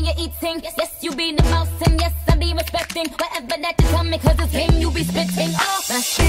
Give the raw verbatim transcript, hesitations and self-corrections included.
you eating. Yes, you be the mouse, and yes, I be respecting whatever that you tell me, cause it's game you be spitting. Oh,